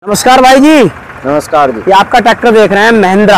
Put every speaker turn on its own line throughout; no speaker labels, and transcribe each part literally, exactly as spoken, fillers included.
नमस्कार भाई जी।
नमस्कार जी।
ये आपका ट्रैक्टर देख रहे हैं महिंद्रा,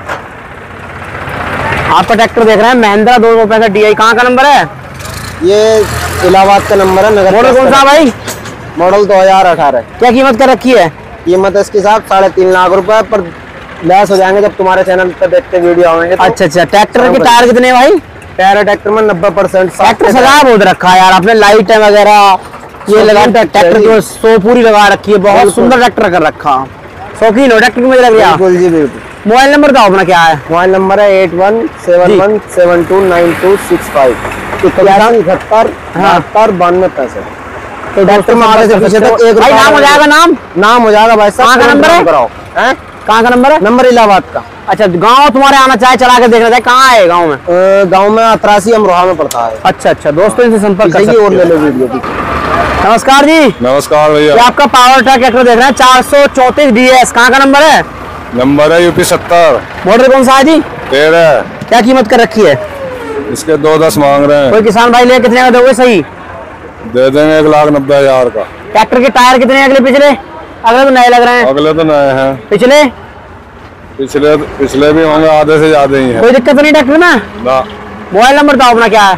आपका ट्रैक्टर देख रहे हैं महिंद्रा दो सौ पैंसठ डी आई। कहाँ का नंबर है?
ये इलाहाबाद का नंबर है। नगर
मॉडल कौन सा भाई?
मॉडल दो हजार अठारह।
क्या कीमत कर रखी है?
कीमत इसके साथ साढ़े तीन लाख रुपए पर लैस हो जाएंगे जब तुम्हारे चैनल पर देखते वीडियो आएंगे तो।
अच्छा अच्छा। ट्रैक्टर के टायर कितने हैं भाई?
टायर ट्रैक्टर में नब्बे परसेंट।
ट्रैक्टर सजा बहुत रखा है यार आपने, लाइटें वगैरह ये लगा, ट्रैक्टर की सो पूरी लगा रखी है, बहुत सुंदर ट्रैक्टर कर रखा। शौकीन हो ट्रैक्टर की? मुझे लग रहा है।
बिल्कुल जी बिल्कुल।
मोबाइल नंबर बताओ अपना क्या है?
मोबाइल नंबर है eight one seven one seven two nine two six five इकहत्तर बहत्तर बानवे पैंसठ।
तो
ट्रैक्टर में आगे से पीछे तक एक
भाई नाम हो जाएगा। नाम
नाम हो जाएगा भाई साहब।
कहाँ का नंबर है?
कराओ हैं?
कहाँ का नंबर है?
नंबर इलाहाबाद का।
अच्छा, गांव तुम्हारे आना चाहे चला के देखना चाहे, कहाँ है गांव में?
गांव में अतरासी अमरोहा में पड़ता है।
अच्छा अच्छा। दोस्तों इनसे संपर्क कर सकते
और ले लो वीडियो की।
नमस्कार जी।
नमस्कार भैया।
ये आपका पावर ट्रैक ट्रैक्टर देख रहे हैं चार सौ चौतीस डी एस। कहाँ का नंबर है?
नंबर है यूपी सत्तर।
मॉडल कौन सा है जी?
तेरह।
क्या कीमत कर रखी है?
इसके दो दस मांग रहे हैं।
कोई किसान भाई ले कितने का दोगे? सही
दे देंगे एक लाख नब्बे हजार का।
ट्रैक्टर के टायर कितने अगले पिछले? अगले तो नए लग रहे हैं।
अगले तो नए हैं।
पिछले
पिछले पिछले भी होंगे, आधे से ज्यादा ही है।
कोई दिक्कत नहीं ट्रैक्टर में?
ना।
मोबाइल नंबर बताओ अपना क्या है?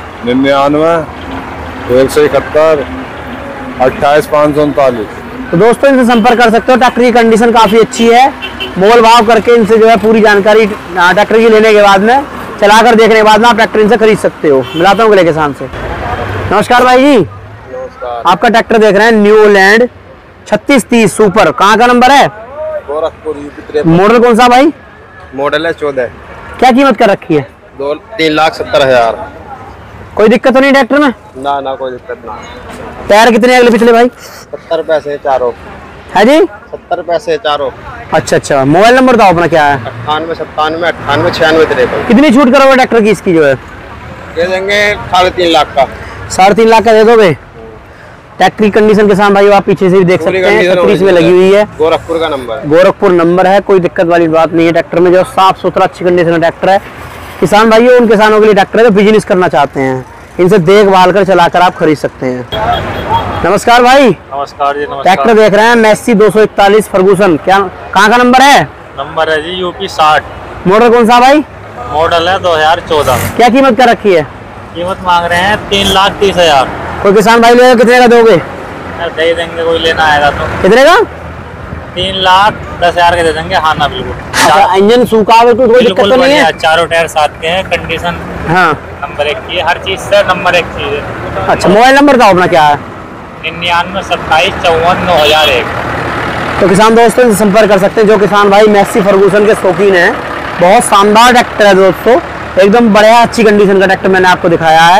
निन्यानवे एक सौ इकहत्तर अट्ठाईस पाँच सौ उनतालीस।
तो दोस्तों इनसे संपर्क कर सकते हो। ट्रैक्टर की कंडीशन काफी अच्छी है। मोल भाव करके इनसे जो है पूरी जानकारी ट्रैक्टर की लेने के बाद में, चलाकर देखने के बाद में आप ट्रैक्टर इनसे खरीद सकते हो। मिलाता हूँ अगले किसान से। नमस्कार भाई जी।
नमस्कार।
आपका ट्रैक्टर देख रहे हैं न्यू लैंड छत्तीस तीस सुपर। कहाँ का नंबर है?
गोरखपुर यूपी।
मॉडल कौन सा भाई?
मॉडल है चौदह।
क्या कीमत कर रखी है?
दो तीन लाख सत्तर हजार।
कोई दिक्कत तो नहीं ट्रैक्टर में?
ना ना कोई दिक्कत नहीं।
टायर कितने अगले पिछले भाई?
सत्तर पैसे चारों
है जी।
सत्तर पैसे चारों।
अच्छा अच्छा। मोबाइल नंबर बताओ अपना क्या है?
अट्ठानवे सत्तानवे अट्ठानवे छियानवे तिरपन।
कितनी छूट करोगे ट्रैक्टर की इसकी जो है?
दे देंगे साढ़े तीन लाख का।
साढ़े तीन लाख का दे दोगे? ट्रैक्टर की कंडीशन के साथ भाई आप पीछे से भी देख सकते हैं, छत्तीस में लगी हुई है।
गोरखपुर का नंबर है।
गोरखपुर नंबर है, कोई दिक्कत वाली बात नहीं है। ट्रैक्टर में जो साफ सुथरा अच्छी कंडीशन का ट्रैक्टर है। किसान भाई उन किसानों के लिए ट्रैक्टर है जो बिजनेस करना चाहते हैं, इनसे देखभाल कर चलाकर आप खरीद सकते हैं। नमस्कार भाई।
नमस्कार जी। नमस्कार।
ट्रैक्टर देख रहे हैं मैसी दो सौ इकतालीस फर्गूसन। क्या कहाँ का नंबर है?
नंबर है जी यूपी साठ।
मॉडल कौन सा भाई?
मॉडल है दो हजार चौदह।
क्या कीमत कर रखी है?
कीमत मांग रहे हैं तीन लाख तीस हजार।
कोई किसान भाई लेगा कितने का दोगे?
दे देंगे, कोई लेना आएगा तो।
कितने का?
तीन लाख दस हजार के दे देंगे। हाँ ना बिल्कुल।
अच्छा, इंजन सूखा है तो कोई दिक्कत तो नहीं है?
चारों टायर साथ के हैं, कंडीशन
हाँ
नंबर एक की है, हर चीज से नंबर एक चीज है।
अच्छा, मोबाइल नंबर बताओ अपना क्या है?
निन्यानवे सत्ताईस चौवन नौ हजार एक।
तो किसान दोस्तों इनसे संपर्क कर सकते हैं। जो किसान भाई मैसी फर्गूसन के शौकीन हैं, बहुत शानदार ट्रैक्टर है दोस्तों, एकदम बढ़िया अच्छी कंडीशन का ट्रैक्टर मैंने आपको दिखाया है।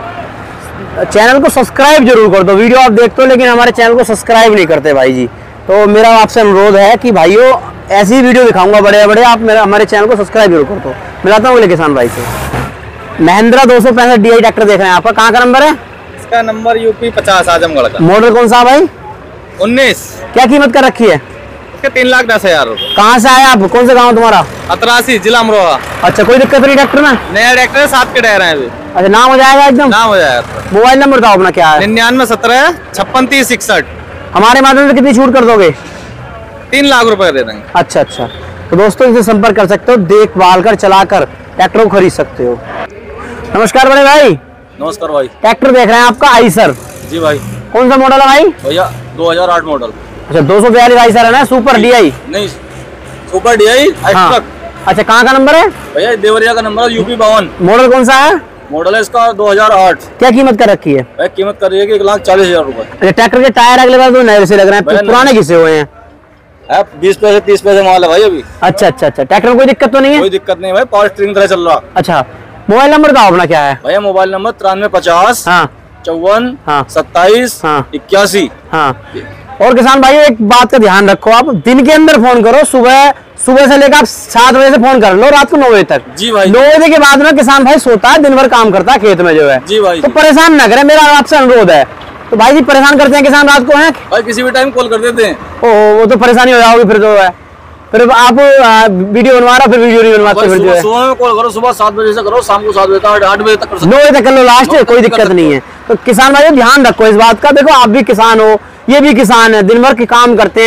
चैनल को सब्सक्राइब जरूर कर दो। वीडियो आप देखते हो लेकिन हमारे चैनल को सब्सक्राइब नहीं करते भाई जी, तो मेरा आपसे अनुरोध है कि भाइयों ऐसी वीडियो दिखाऊंगा बड़े बड़े, आप मेरा हमारे चैनल को सब्सक्राइब जरूर कर दो। मिलाता हूँ अगले किसान भाई से। महिंद्रा दो सौ पैंसठ डी आई ट्रैक्टर देख रहे हैं आपका। कहाँ का नंबर है?
इसका नंबर यूपी पचास आजमगढ़ का।
मॉडल कौन सा भाई?
उन्नीस।
क्या कीमत कर रखी है?
इसके तीन लाख दस हजार रुपए।
कहाँ से आए आप? कौन सा गाँव तुम्हारा?
अतरासी जिला अमरोहा।
अच्छा, कोई दिक्कत नहीं ट्रैक्टर में?
नया ट्रैक्टर है, सात के टायर हैं अभी।
अच्छा, नाम हो जाएगा एकदम?
नाम हो जाएगा।
मोबाइल नंबर बताओ अपना क्या है?
निन्यानवे सत्रह छप्पन तीस इकसठ।
हमारे माध्यम से कितनी छूट कर दोगे?
तीन लाख रुपए दे देंगे।
अच्छा अच्छा। तो दोस्तों इनसे संपर्क कर सकते हो, देखभाल कर चलाकर ट्रैक्टर को खरीद सकते हो। नमस्कार बड़े भाई।
नमस्कार भाई।
ट्रैक्टर देख रहे हैं आपका आइसर।
जी भाई।
कौन सा मॉडल है भाई?
भैया दो हजार आठ मॉडल।
अच्छा, दो सौ बयालीस आइसर है ना, सुपर डी आई?
नहीं, सुपर डी आई।
हाँ। अच्छा, कहाँ का नंबर है?
भैया देवरिया का नंबर है, यूपी बावन।
मॉडल कौन सा है?
मॉडल है इसका दो हजार आठ।
क्या कीमत कर रखी है?
भाई कीमत कर रही है कि एक लाख चालीस हजार रूपए।
अच्छा, ट्रैक्टर के टायर अगले बार तो नए से लग रहे हैं, पुराने किसे हुए हैं?
बीस पैसे तीस पैसे माल है भाई अभी।
अच्छा अच्छा अच्छा। ट्रैक्टर में कोई दिक्कत तो नहीं है?
कोई दिक्कत नहीं भाई, पावर स्टीयरिंग तरह चल रहा।
अच्छा, मोबाइल नंबर बताओ अपना क्या है?
भैया मोबाइल नंबर तिरानवे पचास
हाँ
चौवन
हाँ
सत्ताईस
हाँ
इक्यासी।
हाँ। और किसान भाई एक बात का ध्यान रखो, आप दिन के अंदर फोन करो। सुबह सुबह से लेकर आप सात बजे से फोन कर लो रात को नौ बजे तक।
जी भाई।
नौ बजे के बाद में किसान भाई सोता है, दिन भर काम करता है खेत में जो है।
जी भाई।
तो परेशान ना करें, मेरा आपसे अनुरोध है। तो भाई जी परेशान करते हैं किसान रात को? है
भाई किसी भी टाइम कॉल कर देते हैं।
ओ, वो तो परेशानी हो जाओगी फिर। तो है फिर आप वीडियो बनवा रहा, फिर वीडियो नहीं बनवाते फिर जो है।
सुबह में कॉल करो, सुबह सात बजे से करो, शाम को सात बजे तक आठ बजे तक कर सकते।
नौ बजे तक कर लो लास्ट, कोई दिक्कत नहीं है। तो किसान भाई ध्यान रखो इस बात का। देखो आप भी किसान हो, ये भी किसान है, दिन भर के काम करते हैं,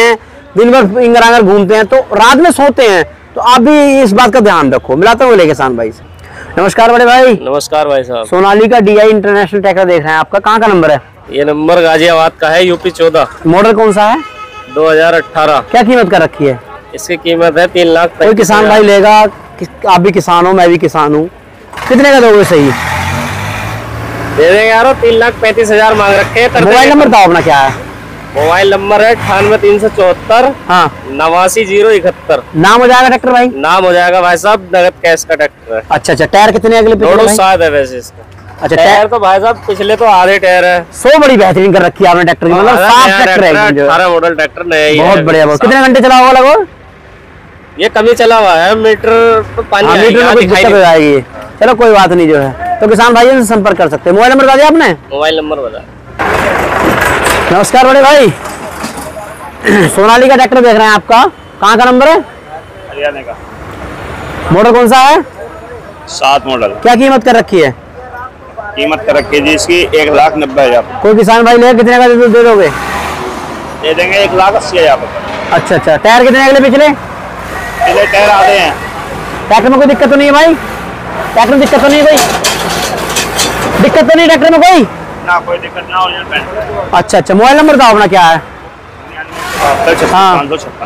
दिन भर इंगर आंगर घूमते हैं तो रात में सोते हैं, तो आप भी इस बात का ध्यान रखो। मिलाता हूँ ले किसान भाई से। नमस्कार बड़े भाई।
नमस्कार भाई साहब।
Sonalika D I international tractor देख रहे हैं, आपका कहाँ का नंबर है?
ये नंबर गाजियाबाद का है, यूपी चौदह।
मॉडल कौन सा है?
दो हजार अठारह।
क्या कीमत कर रखी है?
इसकी कीमत है तीन लाख।
कोई किसान भाई लेगा, आप भी किसान हो, मैं भी किसान हूँ, कितने का दोगे सही?
दे देंगे यारो, तीन लाख पैंतीस हजार मांग रखे हैं।
मोबाइल नंबर बताओ अपना क्या है?
मोबाइल नंबर है अठानवे तीन सौ चौहत्तर
हाँ
नवासी जीरो इकहत्तर।
नाम हो जाएगा ट्रैक्टर भाई?
नाम हो जाएगा भाई साहब, नगद कैश का ट्रैक्टर है।
अच्छा अच्छा, टायर कितने अगले
दोनों साथ है वैसे इसका।
अच्छा,
टायर तो भाई साहब पिछले तो आधे टायर है।
सो बड़ी बेहतरीन कर रखी है आपने ट्रैक्टर की, मतलब साफ ट्रैक्टर है,
अठारह मॉडल ट्रैक्टर नया ही है।
बहुत बढ़िया। बहुत कितने घंटे चला होगा लगभग?
ये कमी चला हुआ है, मीटर तो पानी
मीटर में कुछ दिक्कत हो जाएगी, चलो कोई बात नहीं जो है। तो किसान भाई से संपर्क कर सकते हैं। मोबाइल नंबर बता दिया आपने?
मोबाइल नंबर बता।
नमस्कार बड़े भाई। सोनालिका ट्रैक्टर देख रहे हैं आपका, कहाँ का नंबर है?
हरियाणा का।
मॉडल कौन सा है?
सात मॉडल।
क्या कीमत कर रखी है?
कीमत कर रखी है जी इसकी एक लाख नब्बे हजार।
कोई किसान भाई ले कितने का दे, दे दोगे?
दे देंगे एक लाख अस्सी हजार।
अच्छा अच्छा, टायर कितने अगले पिछले?
पिछले टायर आधे हैं।
ट्रैक्टर में कोई दिक्कत तो नहीं है भाई? ट्रैक्टर में दिक्कत तो नहीं है कोई? दिक्कत तो नहीं ट्रैक्टर में कोई?
ना कोई दिक्कत ना हो।
अच्छा अच्छा, मोबाइल नंबर बताओ अपना क्या है? हाँ।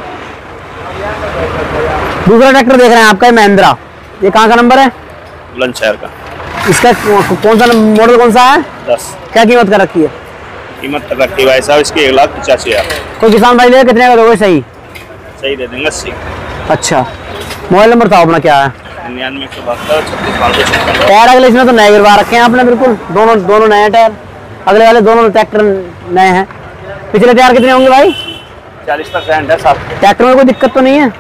दूसरा ट्रैक्टर देख रहे हैं आपका महिंद्रा, ये कहाँ का नंबर है?
बुलंदशहर का।
इसका कौन सा मॉडल कौन सा है?
दस।
क्या कीमत कर रखी है?
कीमत कर रखी है भाई साहब इसकी एक लाख पचासी हजार।
कोई किसान भाई ले कितने का दोगे सही?
सही दे देंगे अस्सी।
अच्छा, मोबाइल नंबर बताओ अपना क्या है?
निन्यानवे एक सौ बहत्तर छत्तीस पाँच सौ छप्पन।
टायर अगले इसमें तो नए गिरवा रखे हैं आपने, बिल्कुल दोनों दोनों नए टायर, अगले वाले दोनों ट्रैक्टर नए हैं। पिछले टायर कितने होंगे भाई?
चालीस परसेंट है साहब।
ट्रैक्टर में कोई दिक्कत तो नहीं है?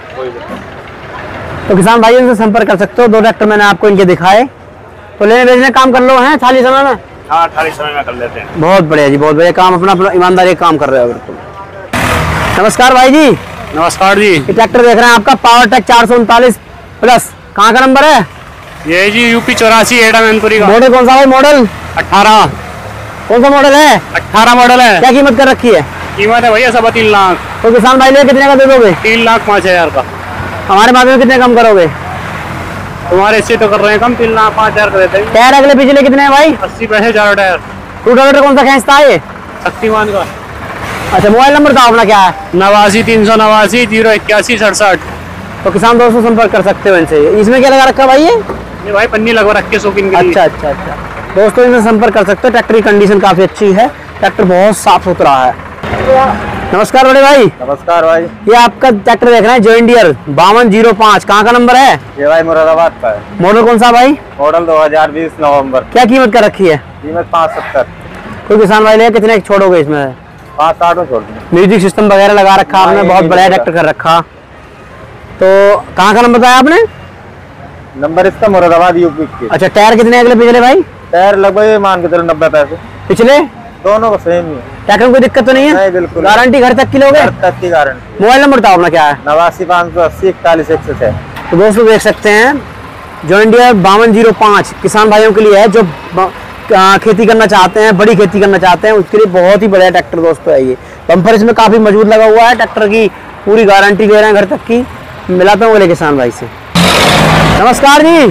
तो किसान भाई इनसे संपर्क कर सकते हो। दो ट्रैक्टर मैंने आपको इनके दिखाए, तो लेने बेचने काम कर लो है खाली समय में।
हाँ खाली समय में कर लेते हैं।
बहुत बढ़िया जी, बहुत बढ़िया काम, अपना अपना ईमानदारी काम कर रहे हो बिल्कुल। नमस्कार भाई जी।
नमस्कार जी।
ये ट्रैक्टर देख रहे हैं आपका पावर ट्रैक चार सौ उनतालीस प्लस, कहाँ का नंबर है?
ये जी यूपी चौरासी एडा मैनपुरी का।
मॉडल कौन सा है? मॉडल
अठारह।
कौन सा मॉडल है?
अठारह मॉडल है।
क्या कीमत कर रखी है?
कीमत है भैया सब तीन लाख।
तो किसान भाई ले कितने का दे दोगे?
तीन लाख पाँच हजार का।
हमारे माध्यम में कितने कम करोगे?
तुम्हारे इससे तो कर रहे हैं कम, तीन लाख पाँच हजार कर देते हैं।
टायर अगले पिछले कितने हैं भाई?
अस्सी पैसे चार टायर।
टू डॉलर कौन सा खींचता है ये?
शक्तिमान का।
अच्छा, मोबाइल नंबर बताओ अपना क्या है?
नवासी तीन सौ नवासी जीरो इक्यासी सड़सठ।
तो किसान दोस्तों संपर्क कर सकते हो इनसे। इसमें क्या लगा रखा भाई ये?
ये भाई पन्नी लगवा रखे शौकीन के लिए।
अच्छा अच्छा अच्छा, दोस्तों इनसे संपर्क कर सकते हो। ट्रैक्टर की कंडीशन काफी अच्छी है, ट्रैक्टर बहुत साफ सुथरा है। नमस्कार बड़े भाई।
नमस्कार भाई।
ये आपका ट्रैक्टर देख रहे हैं जॉन डियर बावन जीरो पाँच, कहाँ का नंबर है?
ये भाई मुरादाबाद का है।
मॉडल कौन सा भाई?
मॉडल दो हजार बीस नवंबर।
क्या कीमत कर रखी है?
कीमत पाँच सत्तर।
कोई किसान भाई ले कितने छोड़ोगे इसमें?
पाँच साठ में छोड़ देंगे।
म्यूजिक सिस्टम वगैरह लगा रखा आपने, बहुत बढ़िया ट्रैक्टर कर रखा। तो कहाँ का नंबर बताया आपने?
नंबर इसका मुरादाबाद यूपी के।
अच्छा, टायर कितने अगले पिछले भाई?
टायर लगभग मान के चलो नब्बे पैसे।
पिछले
दोनों को सेम ही है।
ट्रैक्टर में कोई दिक्कत तो नहीं है?
नहीं बिल्कुल।
गारंटी घर तक की लोगे?
घर तक की गारंटी।
मोबाइल नंबर बताओ अपना क्या है?
नवासी पाँच सौ अस्सी इकतालीस एक सौ छः।
तो दोस्तों देख सकते हैं जॉन डियर बावन जीरो पाँच किसान भाइयों के लिए है जो आ, खेती करना चाहते हैं, बड़ी खेती करना चाहते हैं, उसके लिए बहुत ही बढ़िया ट्रैक्टर दोस्तों है ये। बम्पर इसमें काफी मजबूत लगा हुआ है, ट्रैक्टर की पूरी गारंटी दे रहे हैं घर तक की। मिलाता हूँ अगले किसान भाई से। नमस्कार जी।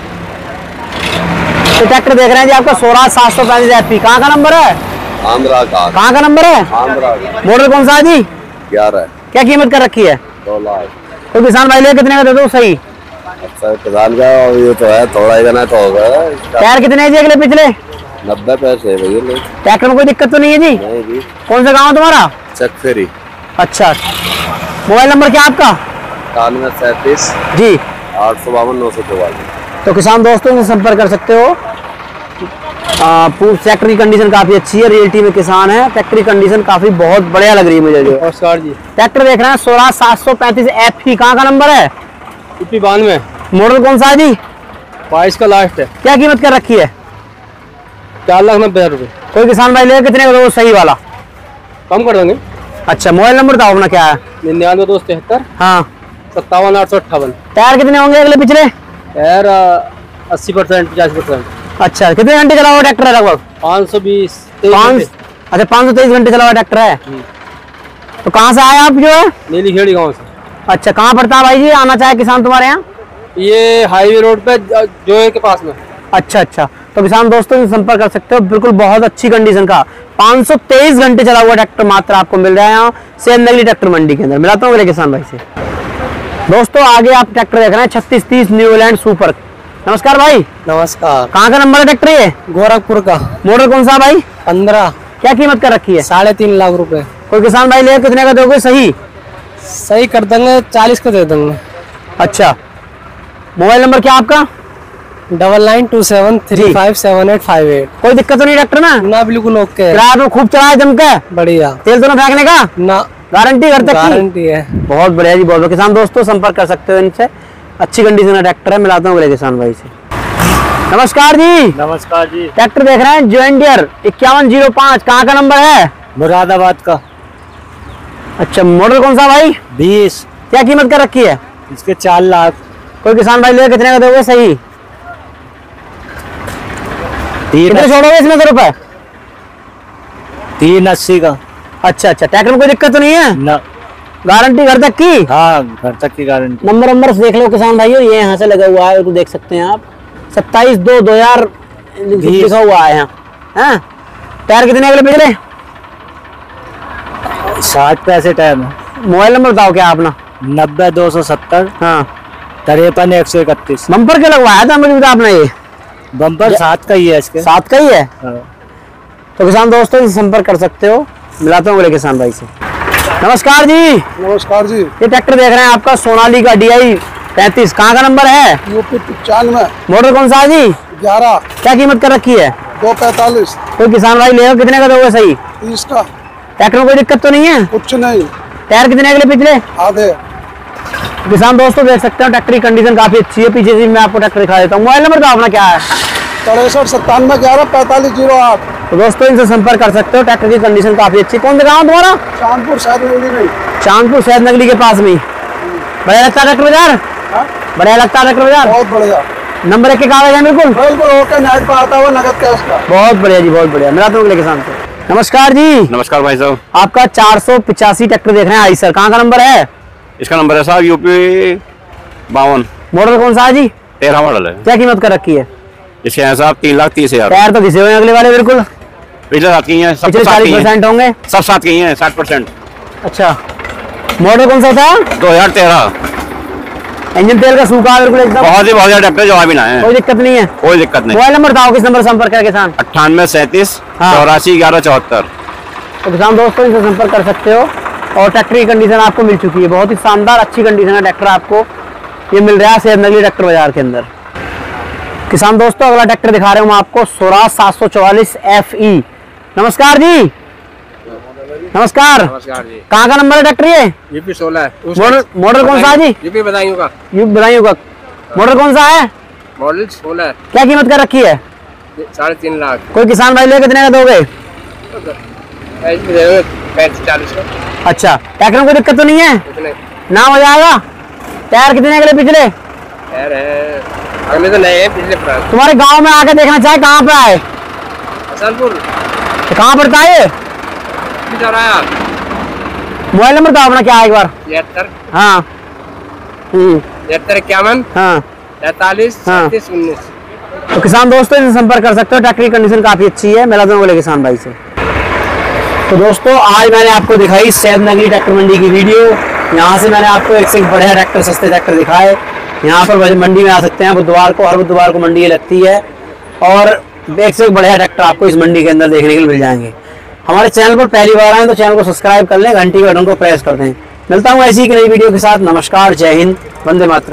तो ट्रैक्टर देख रहे हैं जी आपका स्वराज सात सौ पैंतीस एफ पी, कहाँ का नंबर है?
आंध्रा का।
कहाँ का नंबर है?
आंध्रा का।
मॉडल कौन सा है जी?
ग्यारह।
क्या कीमत कर रखी है?
दो लाख।
तो किसान भाई ले कितने का दे दो सही?
अच्छा किसान का ये तो है, थोड़ा ही करना तो होगा।
टायर कितने है जी अगले पिछले?
नब्बे पैसे भैया।
ट्रैक्टर में कोई दिक्कत तो नहीं है जी?
नहीं जी।
कौन सा गाँव है तुम्हारा?
चकफेरी।
अच्छा, मोबाइल नंबर क्या आपका?
इक्यानवे सैंतीस
जी
आठ सौ बावन नौ सौ चौवालीस।
तो किसान दोस्तों से संपर्क कर सकते हो। ट्रैक्टर की कंडीशन काफी अच्छी है, रियलिटी में किसान है। ट्रैक्टर की कंडीशन काफी बहुत बढ़िया लग रही है मुझे। जो
नमस्कार जी।
ट्रैक्टर देख रहे हैं स्वराज सात सौ पैंतीस एफ पी, कहाँ का नंबर है?
यूपी बानवे।
मॉडल कौन सा है जी?
बाईस का लास्ट है।
क्या कीमत कर रखी है?
चार लाख नब्बे हजार रुपये।
कोई किसान भाई ले कितने का दो सही वाला?
कम कर देंगे।
अच्छा, मोबाइल नंबर बताओ अपना क्या है?
निन्यानवे दो तिहत्तर
हाँ।
सत्तावन आठ सौ अट्ठावन।
टायर कितने होंगे अगले पिछले?
यार अस्सी परसेंट पचास परसेंट।
अच्छा, कितने घंटे चला हुआ ट्रैक्टर है लगभग?
पाँच सौ बीस।
पाँच अच्छा पाँच सौ तेईस घंटे चला हुआ ट्रैक्टर है। तो कहाँ से आए आप जो है?
नीली खेड़ी गाँव से।
अच्छा, कहाँ पड़ता है भाई जी, आना चाहे किसान तुम्हारे यहाँ?
ये हाईवे रोड पे जोए के पास में।
अच्छा अच्छा, तो किसान दोस्तों से संपर्क कर सकते हो। बिल्कुल बहुत अच्छी कंडीशन का पाँच सौ तेईस घंटे चला हुआ ट्रैक्टर मात्र आपको मिल रहा है यहाँ सेठ नगरी ट्रैक्टर मंडी के अंदर। मिलाता हूँ अगले किसान भाई से। दोस्तों आगे आप ट्रैक्टर देख रहे हैं छत्तीस तीस न्यूलैंड सुपर। नमस्कार भाई।
नमस्कार।
कहाँ का नंबर है ट्रैक्टर ये?
गोरखपुर का।
मॉडल कौन सा भाई?
पंद्रह।
क्या कीमत कर रखी है?
साढ़े तीन लाख रुपए।
कोई किसान भाई ले कितने का दोगे? सही
सही कर देंगे, चालीस का दे देंगे।
अच्छा, मोबाइल नंबर क्या आपका?
Double nine two seven three five seven eight five eight.
कोई दिक्कत तो नहीं ट्रैक्टर में?
ना बिल्कुल ओके है।
किराया तो खूब चलाया जम के?
बढ़िया।
तेल तो ना फेंकने का?
ना।
गारंटी घर तक की?
गारंटी है।
बहुत बढ़िया जी, बहुत। किसान दोस्तों संपर्क कर सकते हो इनसे, अच्छी कंडीशन का ट्रैक्टर है। मिलाता हूँ अगले किसान भाई से। नमस्कार जी।
नमस्कार जी।
ट्रैक्टर देख रहे हैं जॉन डियर इक्यावन जीरो पाँच। कहाँ का नंबर है?
मुरादाबाद का।
अच्छा, मॉडल कौन सा भाई?
बीस।
क्या कीमत कर रखी है?
इसके चार लाख।
कोई किसान भाई ले कितने का दोगे? सही कितने छोड़ोगे इसमें से रुपए?
तीन अस्सी का।
अच्छा अच्छा, ट्रैक्टर में कोई दिक्कत तो नहीं है?
ना।
गारंटी घर तक की?
हाँ, घर तक की गारंटी।
नंबर नंबर देख लो किसान भाइयों, ये यहाँ से लगा हुआ है, तो देख सकते हैं आप। सत्ताईस दो दो हजार लिखा हुआ है यहाँ। हाँ? टायर कितने अगले पिछले?
साठ पैसे टाइम है।
मोबाइल नंबर बताओ क्या अपना?
नब्बे दो सौ सत्तर
हाँ,
तिरपन एक सौ इकतीस।
बम्पर क्या लगवाया था मुझे बता आपने? ये
बम्पर सात का ही है इसके।
सात का ही है।
हाँ।
तो किसान दोस्तों से संपर्क कर सकते हो। मिलाता हूँ अगले किसान भाई से। नमस्कार जी।
नमस्कार जी।
ये ट्रैक्टर देख रहे हैं आपका सोनाली का डी आई पैंतीस। कहाँ का नंबर है?
यूपी पचानवे।
मॉडल कौन सा है जी?
ग्यारह।
क्या कीमत कर रखी है?
दो पैतालीस।
कोई किसान भाई ले कितने का दोगे? सही
तीस का।
ट्रैक्टर में कोई दिक्कत तो नहीं है?
कुछ नहीं।
टायर कितने अगले पिछले?
आधे।
किसान दोस्तों देख सकते हो ट्रैक्टर की कंडीशन काफी अच्छी है। पीछे से मैं आपको ट्रैक्टर दिखा देता हूँ। मोबाइल नंबर तो अपना क्या है?
तिरसठ सत्तानवे ग्यारह पैंतालीस जीरो आठ।
तो दोस्तों इनसे संपर्क कर सकते हो। ट्रैक्टर की कंडीशन काफी अच्छी। कौन सा गाँव तुम्हारा?
चांदपुर शायद नगरी नहीं।
चांदपुर शहद नगरी के पास में। बढ़िया लगता है ट्रैक्टर बाजार? बढ़िया लगता है ट्रैक्टर बाजार?
बहुत बढ़िया।
नंबर एक के कागज है बिल्कुल?
बिल्कुल ओके। नाइट पर आता हुआ नगद कैश का।
बहुत बढ़िया जी, बहुत बढ़िया। मेरा तो अगले किसान से। नमस्कार जी।
नमस्कार भाई साहब।
आपका चार सौ पिचासी ट्रैक्टर देख रहे हैं आइसर। कहाँ का नंबर है?
इसका नंबर है साहब यूपी बावन।
मॉडल कौन सा है जी?
तेरह मॉडल है।
क्या कीमत कर रखी है?
इसके हैं साहब तीन लाख तीस हजार।
टायर तो घिसे हुए हैं अगले वाले बिल्कुल?
पिछले सात की हैं, सब
पिछले
सात की
चालीस
हैं,
परसेंट होंगे।
सब सात की हैं, साठ परसेंट।
अच्छा, मॉडल कौन सा था?
दो हजार तेरह।
इंजन तेल का सूखा बिल्कुल एकदम?
बहुत ही बहुत ज्यादा ट्रैक्टर जवाब भी ना है।
कोई दिक्कत नहीं है?
कोई दिक्कत नहीं।
मोबाइल नंबर बताओ किस नंबर संपर्क करें किसान?
अट्ठानवे सैंतीस
हाँ।
चौरासी ग्यारह चौहत्तर।
तो किसान दोस्तों इनसे संपर्क कर सकते हो। और ट्रैक्टर की कंडीशन आपको मिल चुकी है, बहुत ही शानदार अच्छी कंडीशन है ट्रैक्टर आपको ये मिल रहा है सेठ नगरी ट्रैक्टर बाजार के अंदर। किसान दोस्तों अगला ट्रैक्टर दिखा रहे हूँ आपको स्वराज सात सौ चौवालीस एफ ई। नमस्कार जी। नमस्कार।
नमस्कार जी।
कहाँ का नंबर है ट्रैक्टर ये?
यूपी सोलह।
मॉडल मॉडल कौन सा है जी?
यूपी बदायूं का।
यू बताइए का मॉडल कौन सा है?
मॉडल सोलह।
क्या कीमत कर रखी है?
साढ़े तीन लाख।
कोई किसान भाई ले कितने का दोगे?
पैंतीस चालीस का।
अच्छा, ट्रैक्टर में कोई दिक्कत तो नहीं है?
कितने?
ना हो जाएगा। टायर कितने अगले पिछले?
यार है अगले तो नए हैं, पिछले पुराने।
तुम्हारे गांव में आके देखना चाहे कहाँ पे आए?
हसनपुर।
तो कहाँ पड़ता है ये?
चौराया।
मोबाइल नंबर बताओ अपना क्या है एक बार?
तिहत्तर।
हाँ। हम्म।
तिहत्तर इक्यावन
हाँ।
तैतालीस
हाँ।
सैंतीस उन्नीस।
तो किसान दोस्तों इनसे संपर्क कर सकते हो। ट्रैक्टर की कंडीशन काफी अच्छी है। मिला दूंगा बोले किसान भाई से। तो दोस्तों आज मैंने आपको दिखाई सेठ नगरी ट्रैक्टर मंडी की वीडियो। यहाँ से मैंने आपको एक से एक बढ़िया ट्रैक्टर सस्ते ट्रैक्टर दिखाए। यहाँ पर मंडी में आ सकते हैं बुधवार को, हर बुधवार को मंडी लगती है और एक से एक बढ़िया ट्रैक्टर आपको इस मंडी के अंदर देखने के लिए मिल जाएंगे। हमारे चैनल पर पहली बार आए तो चैनल को सब्सक्राइब कर लें, घंटी के बटन को प्रेस कर दें। मिलता हूँ ऐसी ही नई वीडियो के साथ। नमस्कार, जय हिंद, वंदे मातरम।